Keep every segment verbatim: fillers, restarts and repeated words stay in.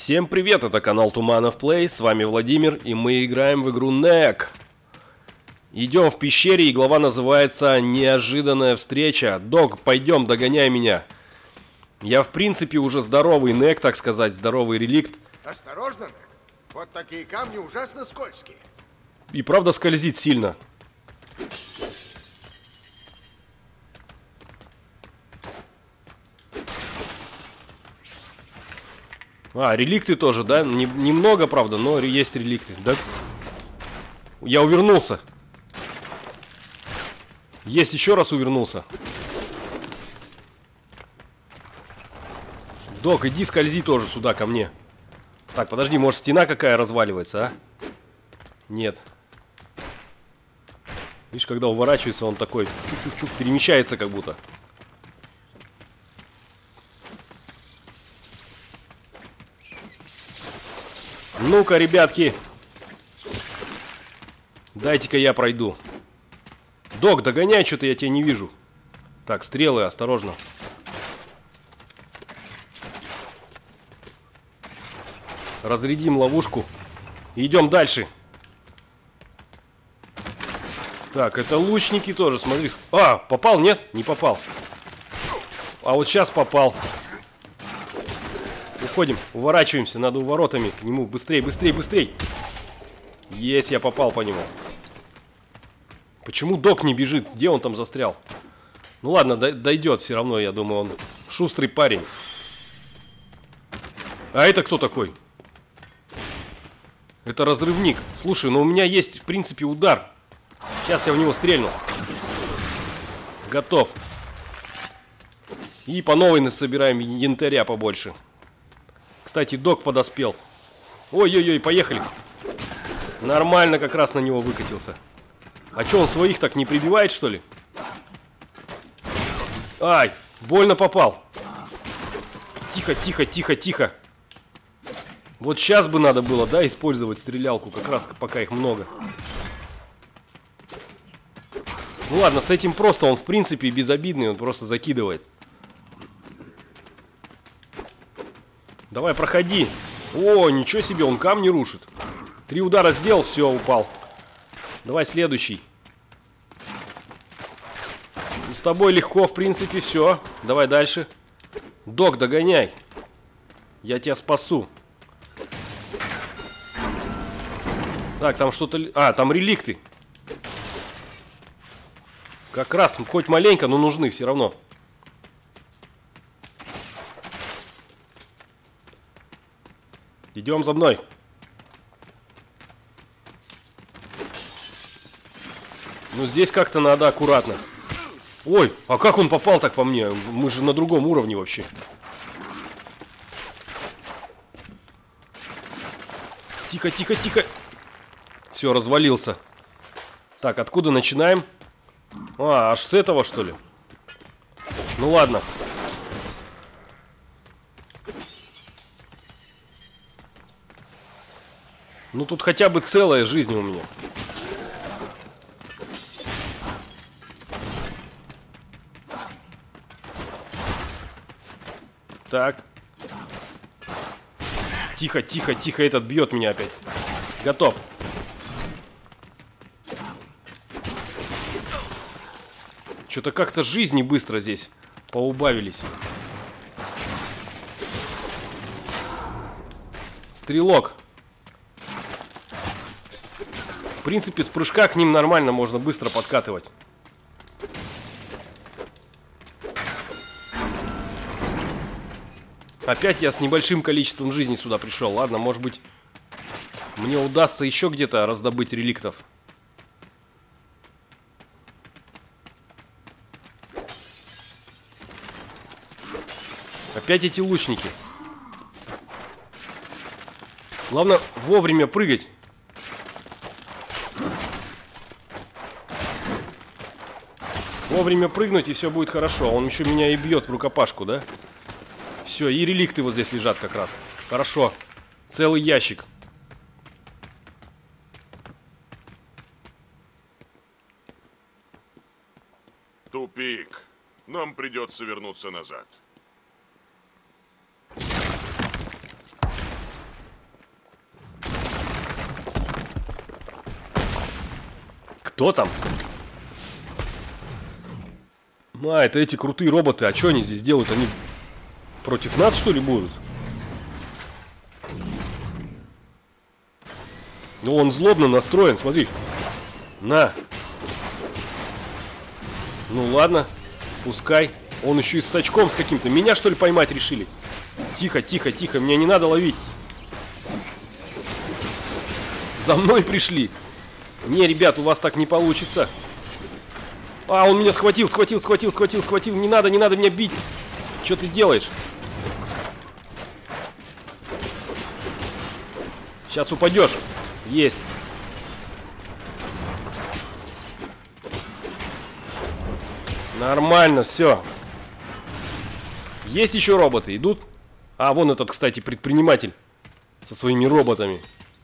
Всем привет, это канал Туманов Плей, с вами Владимир, и мы играем в игру Нек. Идем в пещере, и глава называется «Неожиданная встреча». Дог, пойдем, догоняй меня. Я в принципе уже здоровый Нек, так сказать, здоровый реликт. Осторожно, Нек, вот такие камни ужасно скользкие. И правда скользит сильно. А, реликты тоже, да? Не, немного, правда, но есть реликты. Да? Я увернулся. Есть, еще раз увернулся. Док, иди скользи тоже сюда, ко мне. Так, подожди, может стена какая разваливается, а? Нет. Видишь, когда уворачивается, он такой чук-чук-чук перемещается как будто. Ну-ка, ребятки. Дайте-ка я пройду. Док, догоняй, что-то я тебя не вижу. Так, стрелы, осторожно. Разрядим ловушку. Идем дальше. Так, это лучники тоже, смотри. А, попал, нет? Не попал. А вот сейчас попал. Уходим, уворачиваемся, надо уворотами к нему. Быстрей, быстрей, быстрей. Есть, я попал по нему. Почему Док не бежит? Где он там застрял? Ну ладно, дойдет все равно, я думаю, он шустрый парень. А это кто такой? Это разрывник. Слушай, ну у меня есть, в принципе, удар. Сейчас я в него стрельну. Готов. И по новой насобираем янтаря побольше. Кстати, Док подоспел. Ой-ой-ой, поехали. Нормально как раз на него выкатился. А что, он своих так не прибивает, что ли? Ай, больно попал. Тихо, тихо, тихо, тихо. Вот сейчас бы надо было, да, использовать стрелялку, как раз пока их много. Ну ладно, с этим просто, он в принципе безобидный, он просто закидывает. Давай, проходи. О, ничего себе, он камни рушит. Три удара сделал, все, упал. Давай следующий. С тобой легко, в принципе, все. Давай дальше. Док, догоняй. Я тебя спасу. Так, там что-то... А, там реликты. Как раз, хоть маленько, но нужны все равно. Идем за мной. Ну, здесь как-то надо аккуратно. Ой, а как он попал так по мне? Мы же на другом уровне вообще. Тихо, тихо, тихо. Все, развалился. Так, откуда начинаем? А, аж с этого, что ли? Ну, ладно. Ну, тут хотя бы целая жизнь у меня. Так. Тихо, тихо, тихо, этот бьет меня опять. Готов. Что-то как-то жизни быстро здесь поубавились. Стрелок. В принципе, с прыжка к ним нормально, можно быстро подкатывать. Опять я с небольшим количеством жизни сюда пришел. Ладно, может быть, мне удастся еще где-то раздобыть реликтов. Опять эти лучники. Главное вовремя прыгать. Вовремя прыгнуть, и все будет хорошо. Он еще меня и бьет в рукопашку, да? Все, и реликты вот здесь лежат как раз. Хорошо. Целый ящик. Тупик. Нам придется вернуться назад. Кто там? А, это эти крутые роботы. А что они здесь делают? Они против нас, что ли, будут? Ну, он злобно настроен, смотри. На. Ну, ладно. Пускай. Он еще и с очком с каким-то. Меня, что ли, поймать решили? Тихо, тихо, тихо. Меня не надо ловить. За мной пришли. Не, ребят, у вас так не получится. А, он меня схватил, схватил, схватил, схватил, схватил. Не надо, не надо меня бить. Что ты делаешь? Сейчас упадешь. Есть. Нормально, все. Есть еще роботы, идут? А, вон этот, кстати, предприниматель со своими роботами.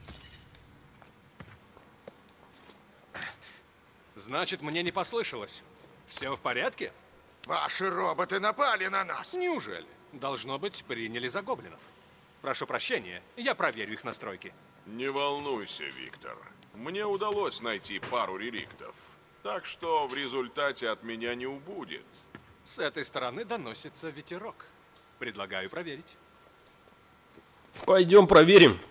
Значит, мне не послышалось. Все в порядке? Ваши роботы напали на нас. Неужели? Должно быть, приняли за гоблинов. Прошу прощения, я проверю их настройки. Не волнуйся, Виктор. Мне удалось найти пару реликтов. Так что в результате от меня не убудет. С этой стороны доносится ветерок. Предлагаю проверить. Пойдем проверим.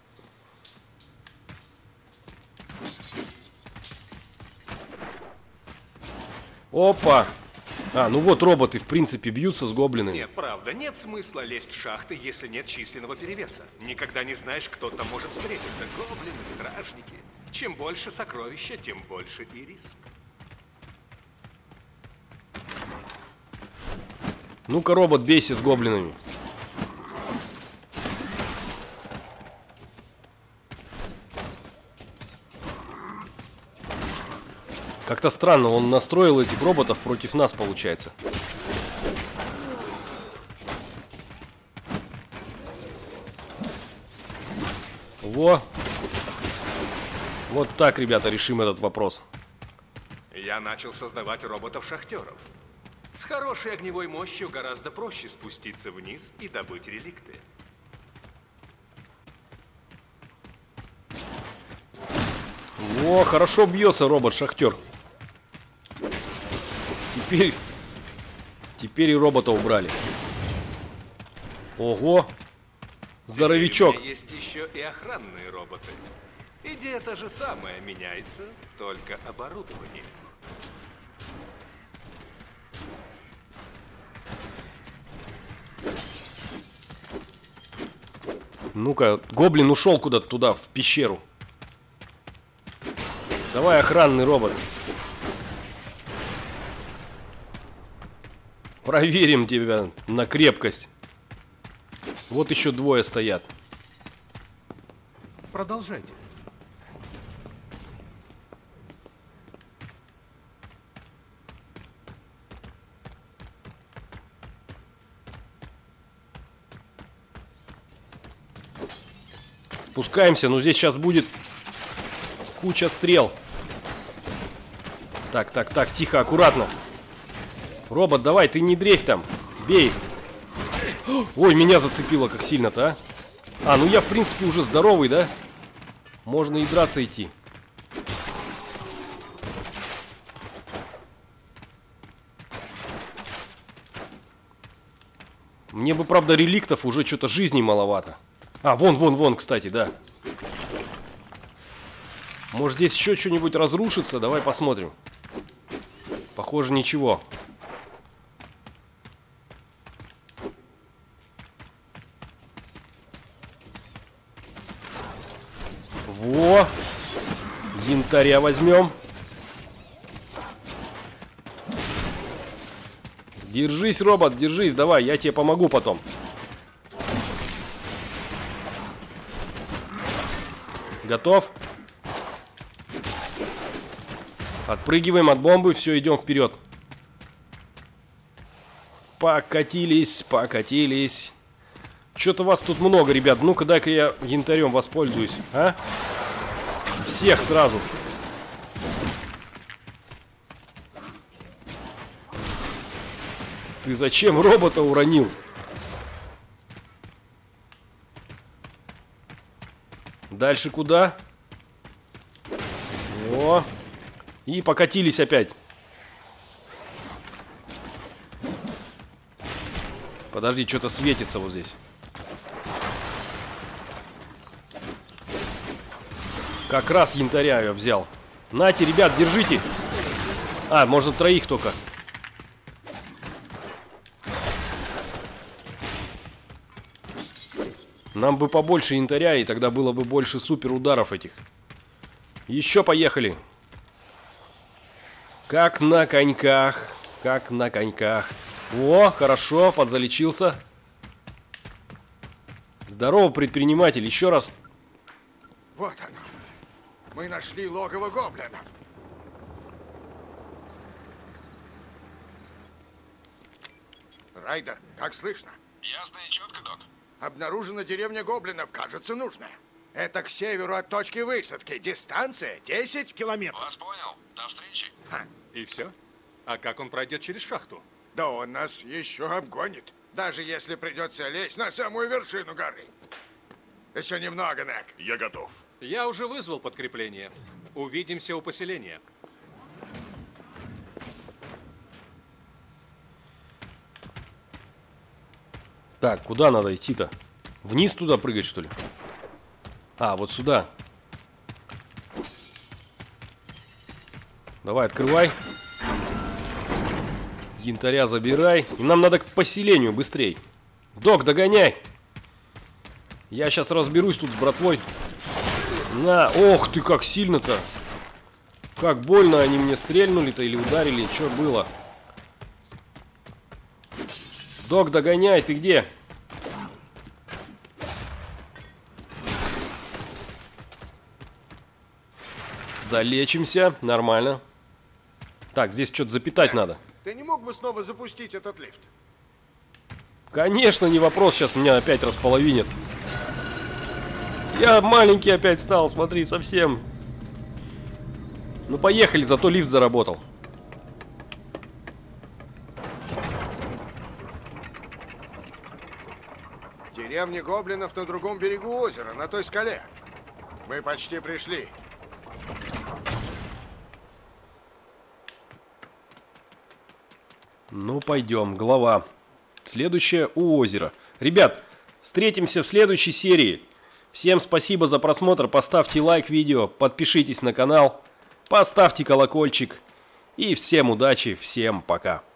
Опа! А, ну вот роботы, в принципе, бьются с гоблинами. Нет, правда, нет смысла лезть в шахты, если нет численного перевеса. Никогда не знаешь, кто там может встретиться. Гоблины, стражники. Чем больше сокровища, тем больше и риск. Ну-ка, робот, бейся с гоблинами. Как-то странно, он настроил этих роботов против нас, получается. Во! Вот так, ребята, решим этот вопрос. Я начал создавать роботов-шахтеров. С хорошей огневой мощью гораздо проще спуститься вниз и добыть реликты. О, хорошо бьется робот-шахтер. Теперь... Теперь и робота убрали. Ого! Здоровячок. Теперь у меня есть еще и охранные роботы. Идея та же самая, меняется только оборудование. Ну-ка, гоблин ушел куда-то туда, в пещеру. Давай, охранный робот. Проверим тебя на крепкость. Вот еще двое стоят. Продолжайте. Спускаемся, но здесь сейчас будет куча стрел. Так, так, так, тихо, аккуратно. Робот, давай, ты не дрейфь там. Бей. Ой, меня зацепило как сильно-то, а. А, ну я, в принципе, уже здоровый, да? Можно и драться идти. Мне бы, правда, реликтов уже что-то жизни маловато. А, вон, вон, вон, кстати, да. Может, здесь еще что-нибудь разрушится? Давай посмотрим. Похоже, ничего. Во! Янтаря возьмем. Держись, робот, держись, давай, я тебе помогу потом. Готов? Отпрыгиваем от бомбы, все, идем вперед. Покатились, покатились. Что-то вас тут много, ребят. Ну-ка, дай-ка я янтарем воспользуюсь, а? Всех сразу. Ты зачем робота уронил? Дальше куда? О, И покатились опять. Подожди, что-то светится вот здесь. Как раз янтаря я взял. Нате, ребят, держите. А, можно троих только. Нам бы побольше янтаря, и тогда было бы больше супер ударов этих. Еще поехали. Как на коньках. Как на коньках. О, хорошо, подзалечился. Здорово, предприниматель, еще раз. Вот оно. Мы нашли логово гоблинов. Райдер, как слышно? Ясно и четко, док. Обнаружена деревня гоблинов, кажется, нужная. Это к северу от точки высадки. Дистанция десять километров. Вас понял. До встречи. Ха. И все? А как он пройдет через шахту? Да он нас еще обгонит. Даже если придется лезть на самую вершину горы. Еще немного, Нек. Я готов. Я уже вызвал подкрепление. Увидимся у поселения. Так, куда надо идти-то? Вниз туда прыгать, что ли? А, вот сюда. Давай, открывай. Янтаря забирай. И нам надо к поселению быстрей. Док, догоняй. Я сейчас разберусь тут с братвой. На, ох ты, как сильно-то. Как больно они мне стрельнули-то или ударили. Что было? Док, догоняй, ты где? Залечимся, нормально. Так, здесь что-то запитать надо. Ты не мог бы снова запустить этот лифт? Конечно, не вопрос, сейчас меня опять располовинят. Я маленький опять стал, смотри, совсем. Ну поехали, зато лифт заработал. Деревня гоблинов на другом берегу озера, на той скале. Мы почти пришли. Ну, пойдем, глава. Следующее у озера. Ребят, встретимся в следующей серии. Всем спасибо за просмотр. Поставьте лайк видео, подпишитесь на канал, поставьте колокольчик. И всем удачи, всем пока.